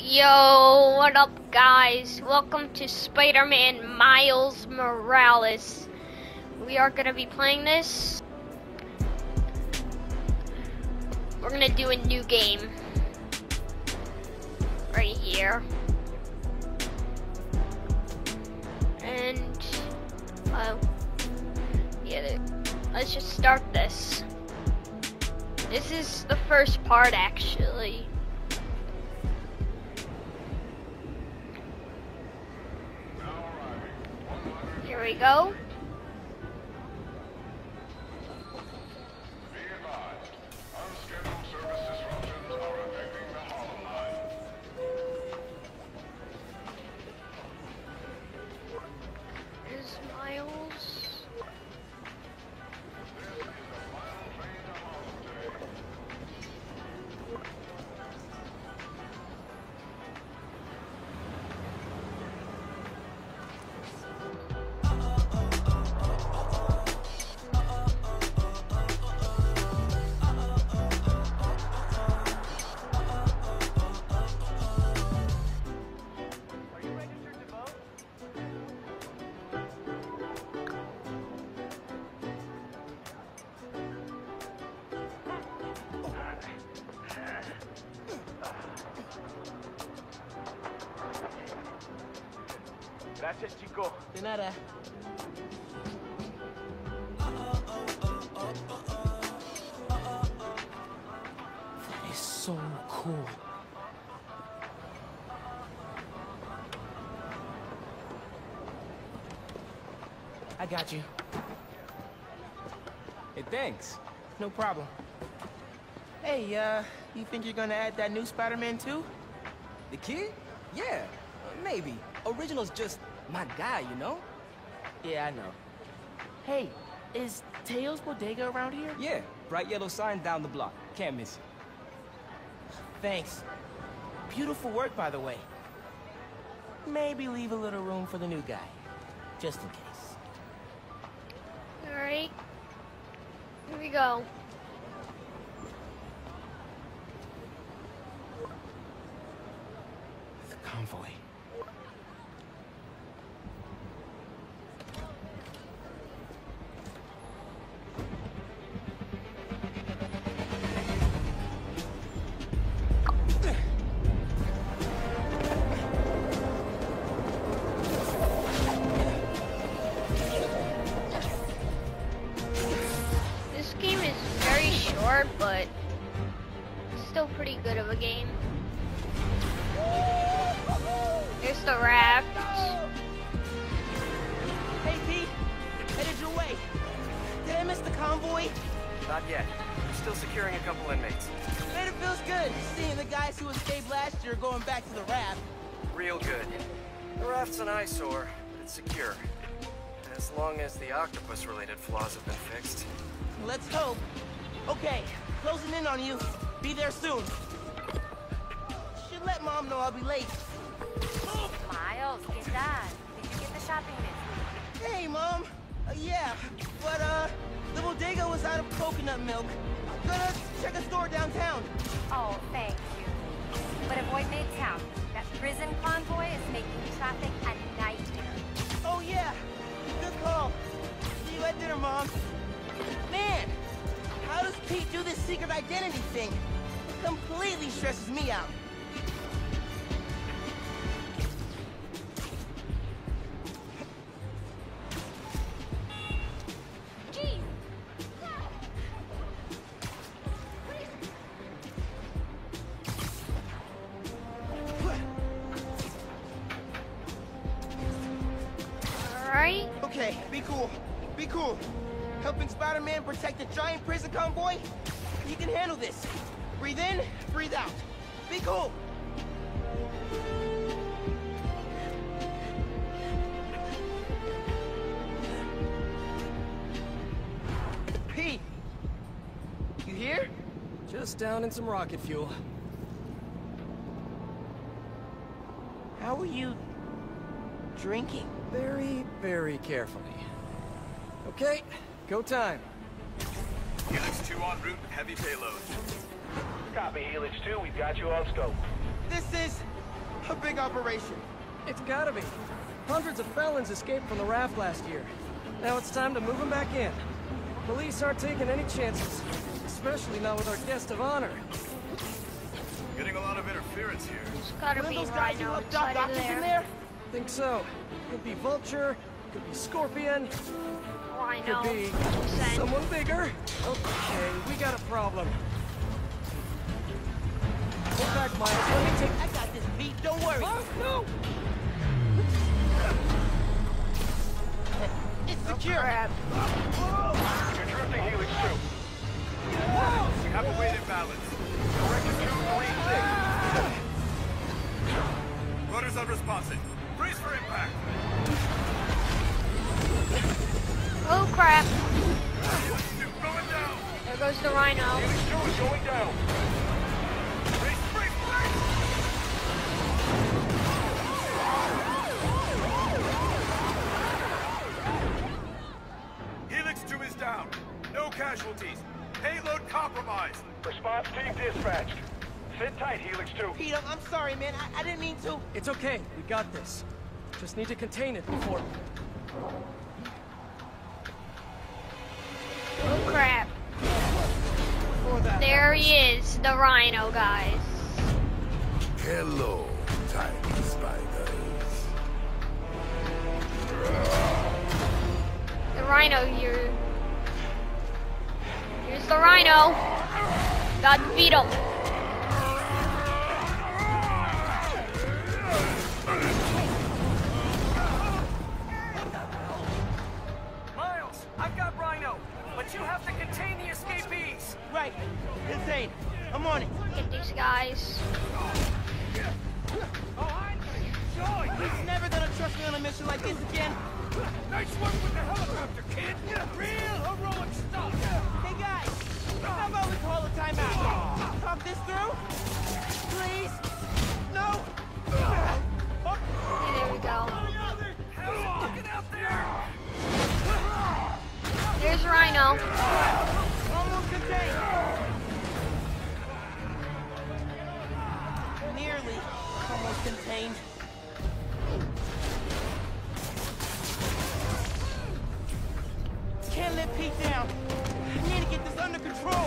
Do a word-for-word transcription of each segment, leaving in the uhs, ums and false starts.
Yo, what up guys? Welcome to Spider-Man Miles Morales. We are gonna be playing this. We're gonna do a new game. Right here. And, uh, yeah, let's just start this. This is the first part actually. Here we go. Here's Miles. Gracias, chico. De nada. That is so cool. I got you. Hey, thanks. No problem. Hey, uh, you think you're gonna add that new Spider-Man too? The kid? Yeah, maybe. Original's just my guy, you know? Yeah, I know. Hey, is Teo's Bodega around here? Yeah, bright yellow sign down the block. Can't miss it. Thanks. Beautiful work, by the way. Maybe leave a little room for the new guy, just in case. Alright. Here we go. The convoy. This game is very short, but still pretty good of a game. There's the raft. Hey, Pete. Headed your way. Did I miss the convoy? Not yet. We're still securing a couple inmates. Man, it feels good seeing the guys who escaped last year going back to the raft. Real good. The raft's an eyesore, but it's secure. As long as the octopus-related flaws have been fixed. Let's hope. Okay, closing in on you. Be there soon. Should let Mom know I'll be late. Miles, ¿qué tal? Did you get the shopping list? Hey, Mom. Uh, yeah, but, uh, the bodega was out of coconut milk. Gonna check a store downtown. Oh, thank you. But avoid Midtown. That prison convoy is making traffic a nightmare. Oh, yeah. Good call. See you at dinner, Mom. Man, how does Pete do this secret identity thing? Completely stresses me out. Alright. Okay, be cool. Be cool. Helping Spider-Man protect a giant prison convoy? You can handle this. Breathe in, breathe out. Be cool. Pete! You here? Just down in some rocket fuel. How are you drinking? Very, very carefully. Okay, go time. Helix two en route with heavy payload. Copy, Helix two. We've got you on scope. This is a big operation. It's gotta be. Hundreds of felons escaped from the raft last year. Now it's time to move them back in. Police aren't taking any chances, especially not with our guest of honor. Getting a lot of interference here. There's gotta One be of those a guys who rhino left Doc inside of Ock in there. there? Think so. Could be Vulture, could be Scorpion, Rhino. could be Send. someone bigger. Okay, we got a problem. Go back, Miles. Let me take... I got this, Pete. Don't worry. Oh, no! It's secure. Crap. You're drifting Helix two. We have a weight imbalance. Direction two, three, six. Rudder's unresponsive. Brace for impact. Oh crap. Helix two going down. There goes the rhino. Helix two is going down. Brace, brace, brace. Helix two is down. No casualties. Payload compromised. Response team dispatched. Sit tight, Helix two. Pete, I'm, I'm sorry, man. I, I didn't mean to. It's okay. We got this. Just need to contain it before... Oh crap. before that There happens. he is, the rhino, guys. Hello, tiny spiders. The rhino here. Here's the rhino. Gotta beat him. Miles, I've got Rhino, but you have to contain the escapees. Right. Insane. I'm on it. Get these guys. He's never gonna trust me on a mission like this again. Nice work with the helicopter, kid. Real heroic stuff. Hey, guys. How about we call a timeout? Talk this through? Please? No? Oh, Okay, there we go. How's it looking out there? There's Rhino. almost contained. Nearly almost contained. Can't let Pete down. I need to get this under control.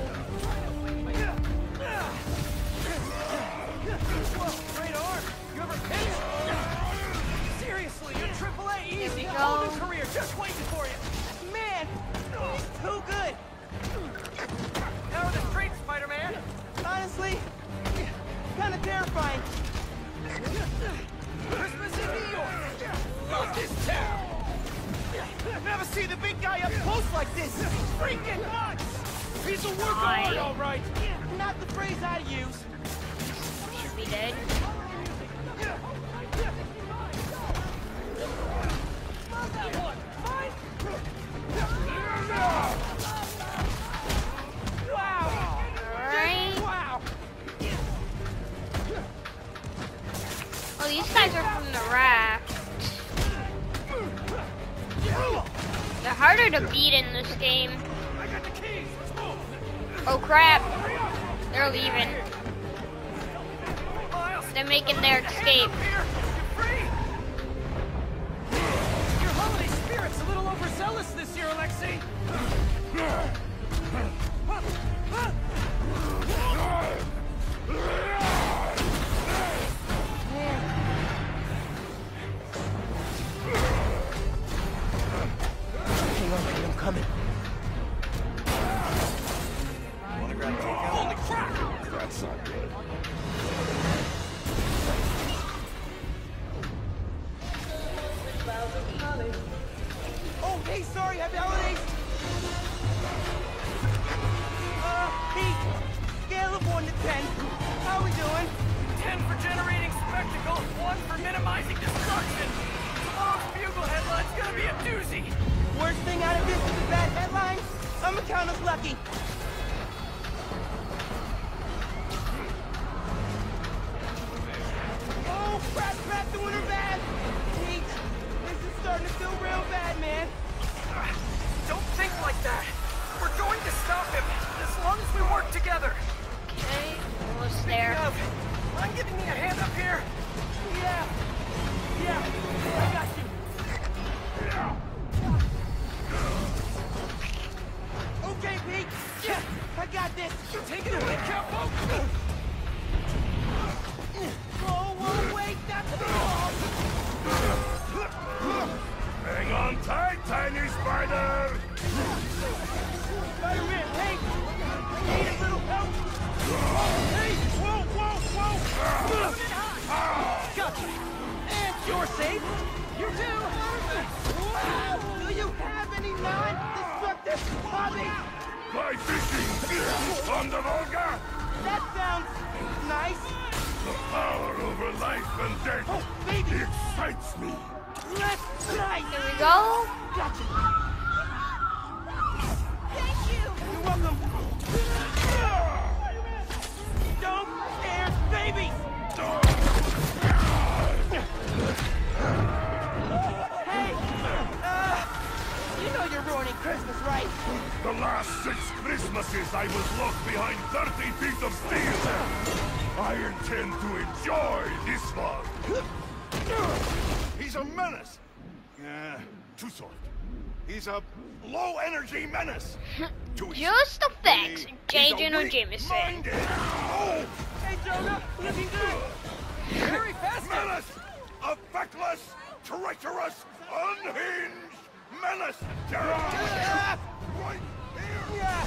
Whoa, great arm! You ever pitch? Seriously, you're triple A Here easy. we Whole go. new career just waiting for you. Man, he's too good. How are the streets, Spider-Man? Honestly, kind of terrifying. Christmas in New York. Love this town. Never seen the big guy up close like this. Freaking nuts! He's a Hi. workhorse, all right. Not the phrase I use. Should be dead. Wow! Alright. Wow! Oh, these guys are from the raft. They're harder to beat in this game. I got the keys. Let's move. Oh crap. They're leaving. Miles, They're making their escape. here, you're free. Your holiday spirit's a little overzealous this year, Alexei. Hang on, Pete, I'm coming. Want to grab takeout? Holy crap! That's not good. Oh, hey, sorry, happy holidays. Uh, Pete, scale of one to ten. How we doing? Ten for generating spectacle, one for minimizing destruction. Tomorrow's bugle headline's gonna be a doozy. Worst thing out of this is the bad headlines. I'ma count us lucky. Oh, crap, crap, doing her bad. Pete, this is starting to feel real bad, man. Don't think like that. We're going to stop him, as long as we work together. Okay, almost there. Of, I'm giving you a hand up here. Yeah. Yeah. I got you. Okay, Pete. Yeah. I got this. Take it away, careful. Whoa, whoa, wait. That's the wall. Hang on tight, tiny spider! Spider-Man, hey! Need a little help? Hey! Whoa, whoa, whoa! Gotcha! And you're safe! You too! Wow! Do you have any non-destructive hobbies? Fly fishing! On the Volga! That sounds nice! The power over life and death! Oh, baby! Excites me! Let's try! Here we go. Gotcha! Thank you! You're welcome! Don't scare babies! Hey! Uh, you know you're ruining Christmas, right? The last six Christmases I was locked behind thirty feet of steel! I intend to enjoy this one! He's a menace! Yeah, too soft. He's a low-energy menace! Just the facts, J. Jonah Jameson. Oh! Hey, Jonah! Looking good! Very fast! Menace! A feckless, treacherous, unhinged menace! Ah! Right here! Yeah!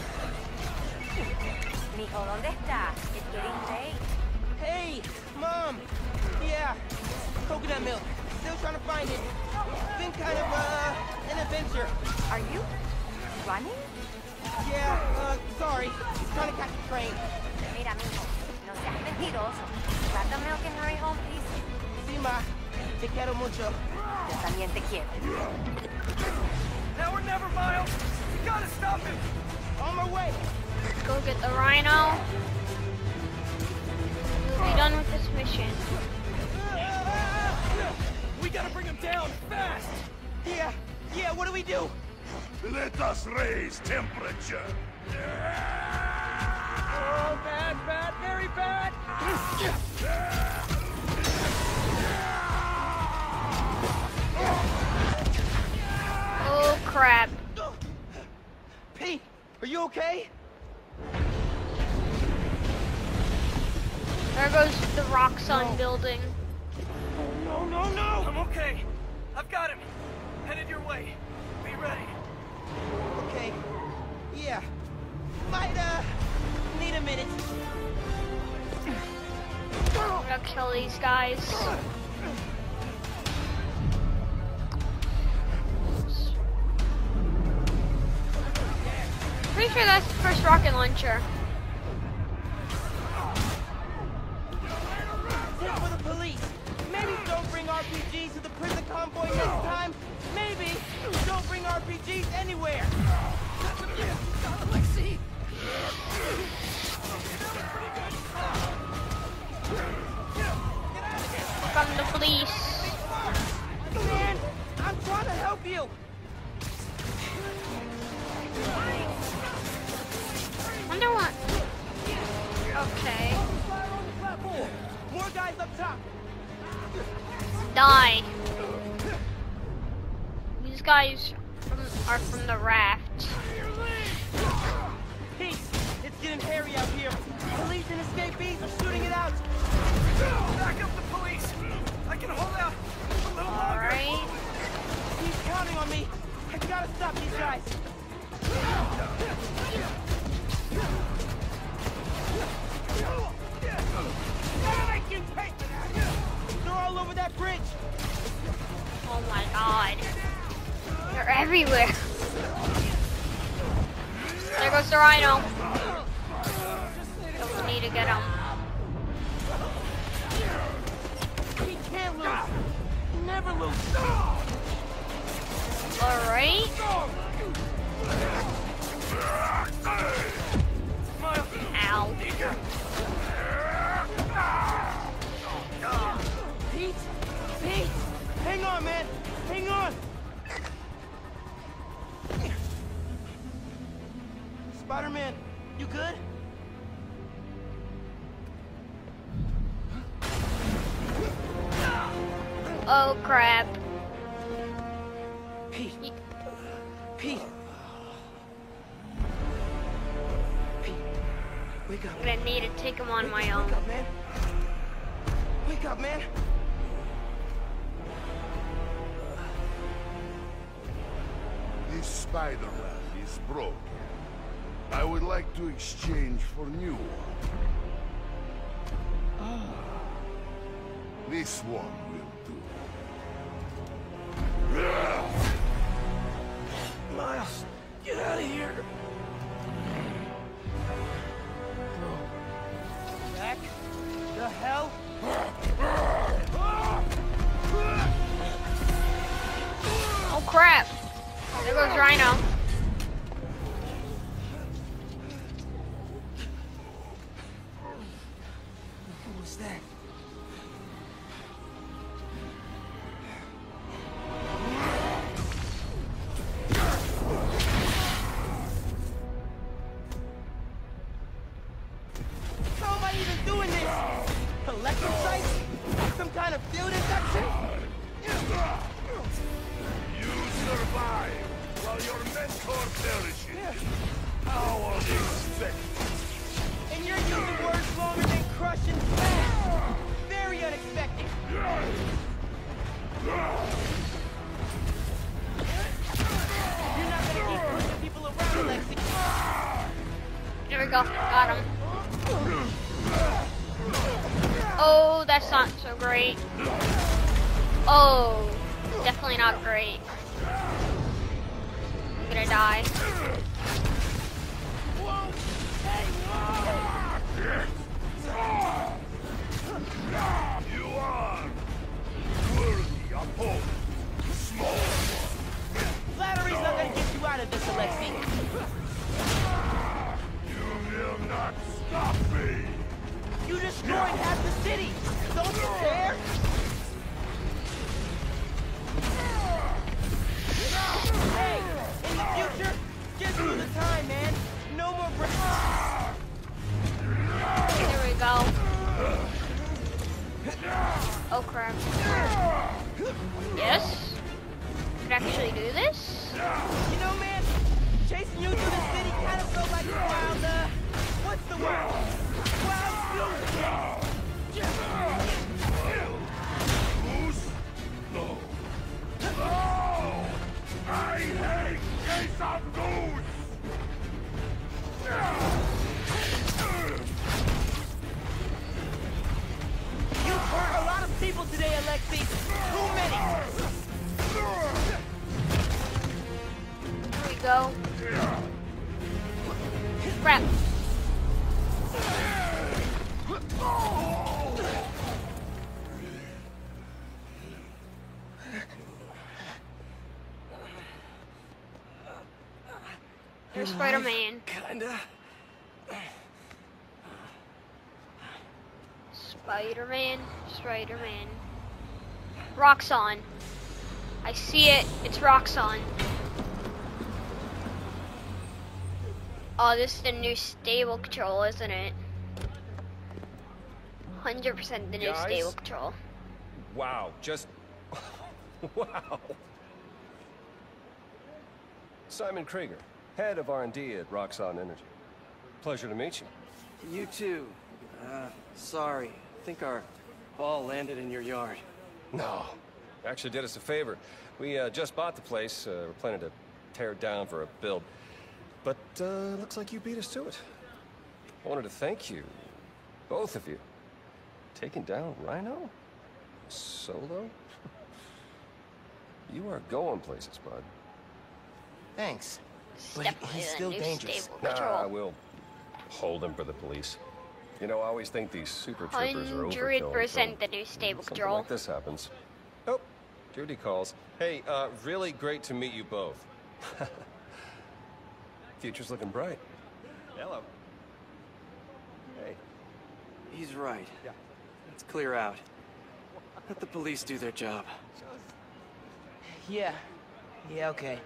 Mijo, ¿dónde estás? It's getting late. Hey, Mom! Yeah, coconut milk. Still trying to find it. It's been kind of, uh, an adventure. Are you running? Yeah, uh, sorry. Trying to catch a train. Mira, mijo, no seas mentiroso. Grab the milk and hurry home, please. Sí, ma. Te quiero mucho. Yo también te quiero. Now or never, Miles. You gotta stop him. On my way. Go get the rhino. We'll be done with this mission. We gotta bring him down fast! Yeah, yeah, what do we do? Let us raise temperature! Oh, bad, bad, very bad! Oh crap. Pete, are you okay? There goes the Roxxon building. No, no, no! I'm okay. I've got him. Headed your way. Be ready. Okay, yeah. Might, uh, need a minute. I'm gonna kill these guys. Pretty sure that's the first rocket launcher. Tip for the police. Maybe don't bring R P Gs to the prison convoy next time. Maybe don't bring R P Gs anywhere. Let's see! From the police. Man, I'm trying to help you. Wonder what? Okay. More guys up top. Die. These guys from, are from the raft. Pete, it's getting hairy out here. Police and escapees are shooting it out. Back up the police. I can hold out a little longer. Alright. He's counting on me. I gotta stop these guys. They're all over that bridge. Oh my god. They're everywhere. There goes the rhino. So we need to get him. He can't lose. Never lose. Alright. Ow. Pete, Pete, hang on, man. Hang on. Spider-Man, you good? Oh crap. Pete. Ye- Pete. Pete. Wake up. I'm gonna need to take him on my Wake own. up, man. Wake up, man. This spider rat is broken. I would like to exchange for new one. Ah. This one will do. Miles, get out of here. Back? The hell? Oh crap. There goes Rhino. What was that? How am I even doing this? Electrocytes? Some kind of field infection? You survive while your mentor perishes. How unexpected. And you're using words longer than crush and smash. Very unexpected. You're not gonna keep pushing people around, Lexi. There we go. Got him. Oh, that's not so great. Oh, definitely not great. I'm gonna die. You are worthy opponent. Small one. Flattery's not gonna get you out of this, Alexei. You will not stop me. You destroyed half the city. Don't you dare! Hey, in the future, just do the time, man. No more breaks. There we go. Oh crap. Yes? Could actually do this? You know, man, chasing you through the city kind of felt like a wild, uh, what's the word? Wild goose chase. Goose? No. No! I hate chase of goose! You've hurt a lot of people today, Alexei. Too many. There we go. Crap. Here's Spider-Man. Kinda. Spider-Man, Spider-Man. Roxxon. I see it. It's Roxxon. Oh, this is the new stable control, isn't it? one hundred percent the new Guys? stable control. Wow, just... wow. Simon Krieger, head of R and D at Roxxon Energy. Pleasure to meet you. You too. Uh, sorry. I think our ball landed in your yard. No, actually did us a favor. We uh, just bought the place. Uh, we're planning to tear it down for a build. But uh, looks like you beat us to it. I wanted to thank you, both of you. Taking down Rhino? Solo? You are going places, bud. Thanks. It's But definitely he's the still new dangerous. stable Nah, control. we'll hold him for the police. You know, I always think these super troopers are one overkill. hundred percent until the new stable something control. like this happens. Oh, Judy calls. Hey, uh, really great to meet you both. Future's looking bright. Hello. Hey. He's right. Yeah. Let's clear out. Let the police do their job. Yeah. Yeah, okay.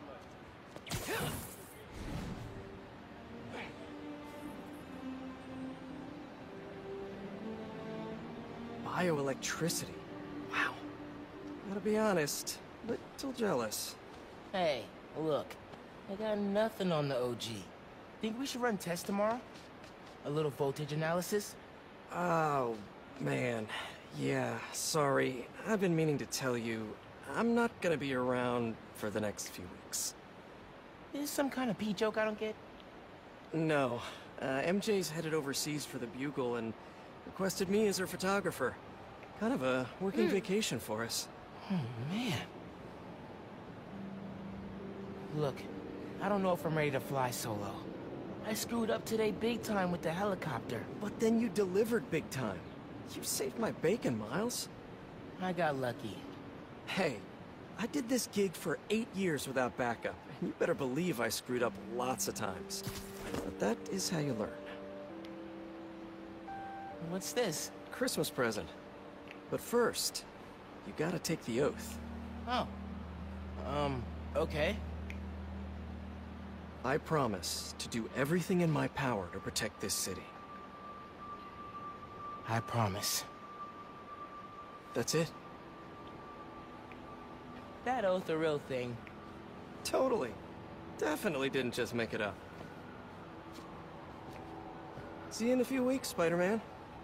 Bioelectricity. Wow. Gotta be honest, little jealous. Hey, look. I got nothing on the O G. Think we should run tests tomorrow? A little voltage analysis? Oh, man. Yeah, sorry. I've been meaning to tell you, I'm not gonna be around for the next few weeks. Is this some kind of pee joke I don't get? No. Uh, M J's headed overseas for the Bugle and requested me as her photographer. Kind of a working Mm. vacation for us. Oh, man. Look, I don't know if I'm ready to fly solo. I screwed up today big time with the helicopter. But then you delivered big time. You saved my bacon, Miles. I got lucky. Hey, I did this gig for eight years without backup, and you better believe I screwed up lots of times. But that is how you learn. What's this? Christmas present. But first, you gotta take the oath. Oh. Um, okay. I promise to do everything in my power to protect this city. I promise. That's it. That oath a real thing. Totally. Definitely didn't just make it up. See you in a few weeks, Spider-Man.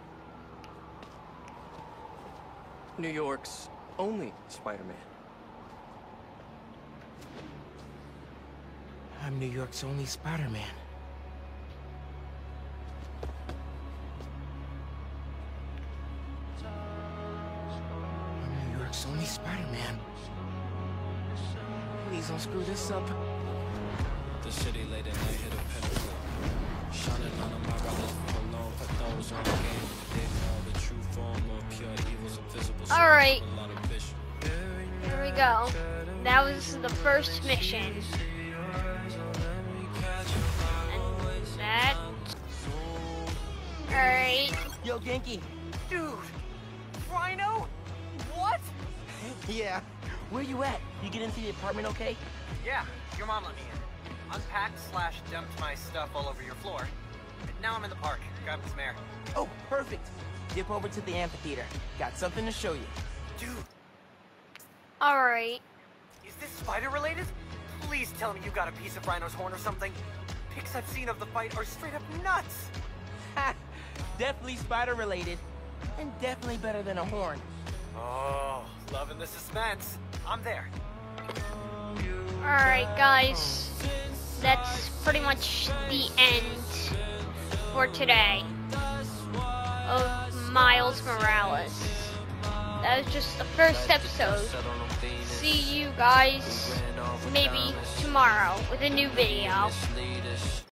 New York's only Spider-Man. I'm New York's only Spider-Man. I'm New York's only Spider-Man. Please don't screw this up. The city late at night hit a pinnacle. Shining on my brothers alone, put those on game. They know the true form of pure evil's invisible. Alright. Here we go. That was the first mission. And that. Alright. Yo, Genki. Dude! Rhino? What? Yeah. Where you at? You get into the apartment okay? Yeah, your mom let me in. Unpacked slash dumped my stuff all over your floor. Now I'm in the park, grabbing some air. Oh, perfect. Dip over to the amphitheater. Got something to show you. Dude, Alright. is this spider related? Please tell me you got a piece of Rhino's horn or something. Pics I've seen of the fight are straight up nuts. Ha! Definitely spider related. And definitely better than a horn. Oh, loving the suspense. I'm there. Alright, guys. That's pretty much the end for today of Miles Morales. That was just the first episode. See you guys maybe tomorrow with a new video.